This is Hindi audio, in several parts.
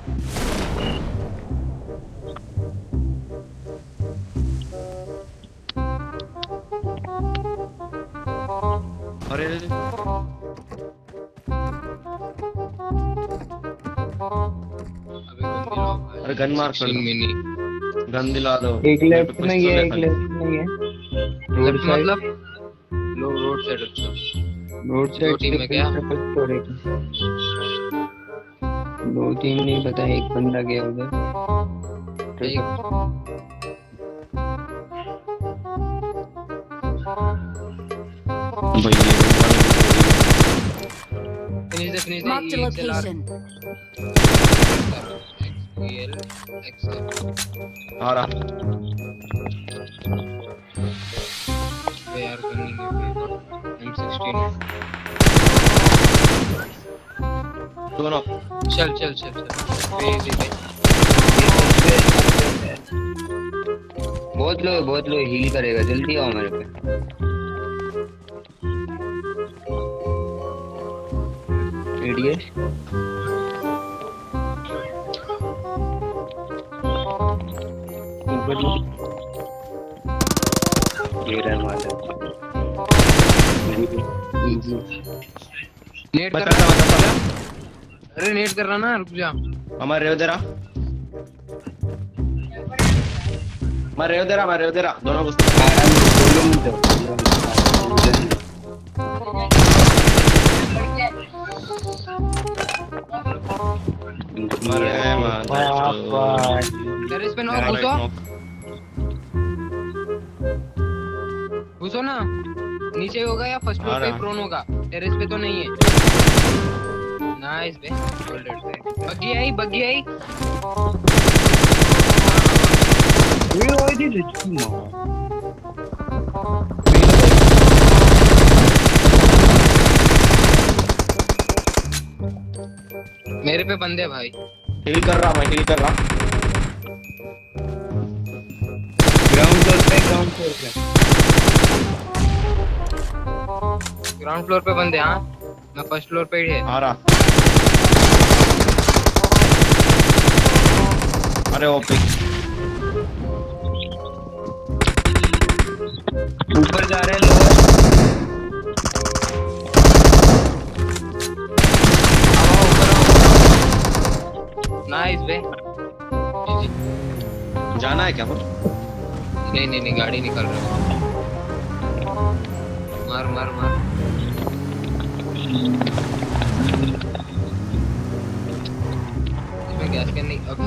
अरे अरे गन मार कर मिनी गन दिला दो। एक लेफ्ट में ये, एक लेफ्ट में ये रोड साइड, मतलब रोड साइड। अच्छा रोड दो साइड टीम में क्या? दो टीम नहीं पता, एक बंदा गया उधर। एक finish Marked a location. XPL XL आ रहा यार करनी है M16 दोनों। चल इजी पे बहुत लो हील करेगा, जल्दी आओ मेरे पे। एडीएस ऊपर लो, ये रहा हमारा इजी। नेट कर रहा। अरे नेट कर रहा ना, रुक जा। हमारे उधर दोनों घुस टेरेस पे घुसो ना, नीचे होगा या फर्स्ट फ्लोर पे प्रोन होगा, टेरेस पे तो नहीं है। नाइस बे, बग्गी आई ये ओए दी लिट्टी मां। मेरे पे बंदे भाई। हील कर रहा ग्राउंड फ्लोर पे बंदे। हाँ मैं फर्स्ट फ्लोर पे ही है। आ रहा। अरे ओपी ऊपर जा रहे हैं लोग। नाइस बे। जाना है क्या कुछ? नहीं गाड़ी निकल रहा है। मार इसमें गैस कैन नहीं। अभी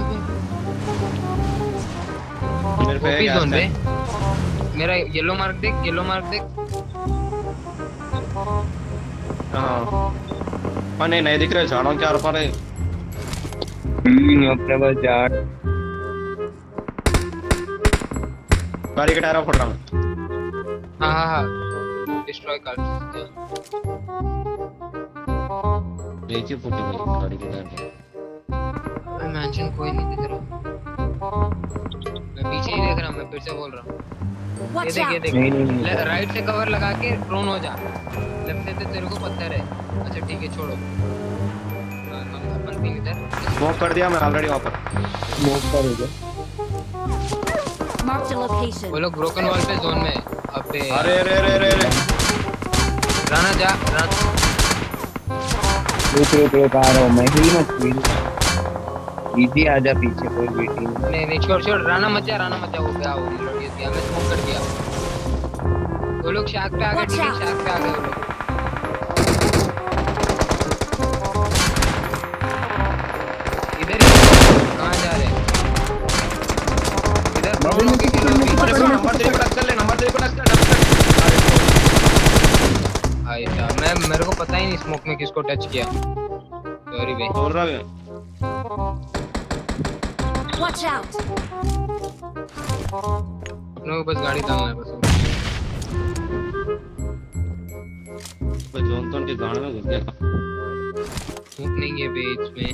मेरे पे ओपी जोन है। पे मेरा येलो मार्क देख। हाँ नहीं दिख रहे झाड़ों के आर पार है। अपने पास जा गाड़ी के टायर फोड़ रहा हूँ। हाँ डिस्ट्रॉय कर। नीचे फूटी गई गाड़ी के टायर। मेंशन कोई नहीं दिख रहा। मैं पीछे ही देख रहा हूँ। मैं फिर से बोल रहा हूँ, ये देख नहीं। राइट से कवर लगा के प्रोन हो जा। लेफ्ट से तो तेरे को पत्थर है। अच्छा ठीक है छोड़ो। अपन तीन इधर स्मोक कर दिया मैं ऑलरेडी वहाँ पर। स्मोक कर दो। Marked a location. वो लोग ब्रोकन वॉल पे जोन में। अबे अरे राना जा। रुक आ रहा हूँ मैं। हिल मत इजी आजा पीछे, कोई वेटिंग नहीं छोड़ राना मत जा। वो गया वो लड़की दिया। मैं स्मोक कर दिया। वो लोग शैक पे आ गए। वो लोग इधर ही। कहाँ जा रहे? इधर नंबर 3 को टच कर ले। भाई साहब मेरे को पता ही नहीं स्मोक में किसको टच किया। सॉरी भाई। बोल रहा है। Watch out. अपने को बस गाड़ी डालना है बस। जोन तो उनके गाड़ में घुस गया। स्मोक नहीं है बीच में।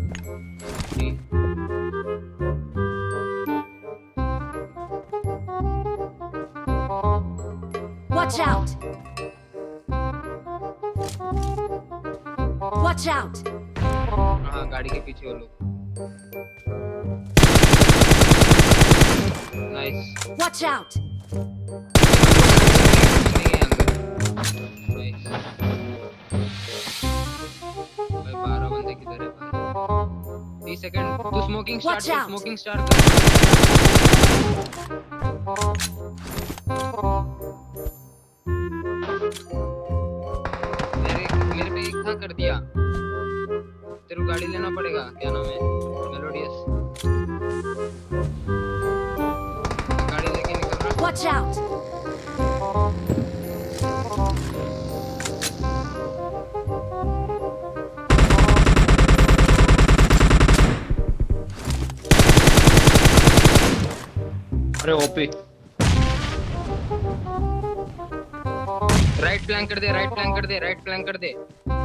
Watch out. हाँ गाड़ी के पीछे वो लोग। Nice Watch out! नहीं है अंदर नाइस भाई 12 बंदे किधर है भाई 30 सेकंड तू स्मोकिंग Watch out. स्टार्ट कर मेरे पे एक था कर दिया तेरे को गाड़ी लेना पड़ेगा क्या नाम है मेलोडियस गाड़ी लेके निकल रहा Watch out! अरे ओपी राइट फ्लैंक कर दे राइट फ्लैंक कर दे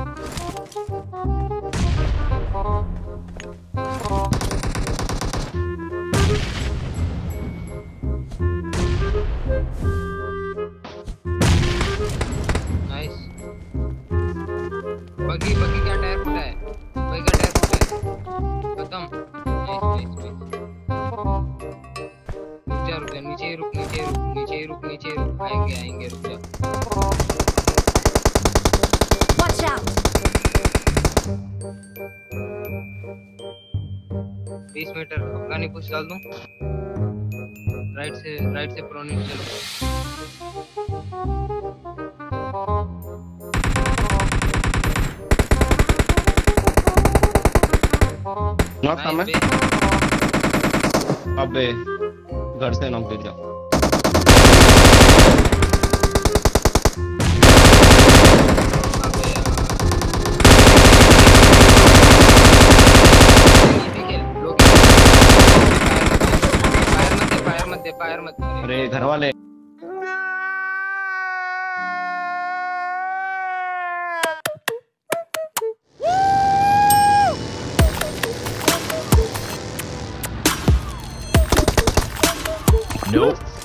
नाइस बगी का टायर फटा है खत्म नाइस रुक जा नीचे रुक आएंगे रुक जा Watch out! 20 मीटर अफगानी पुश डाल दूं राइट से प्रोनेट चलो नॉक था मैं नाइस अबे घर से नॉक दे दिया फायर मत दे अरे घर वाले Nope.